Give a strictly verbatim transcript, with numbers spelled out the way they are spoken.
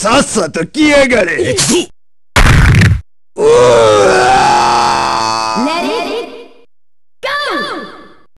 さっさと来やがれ。 行くぞ。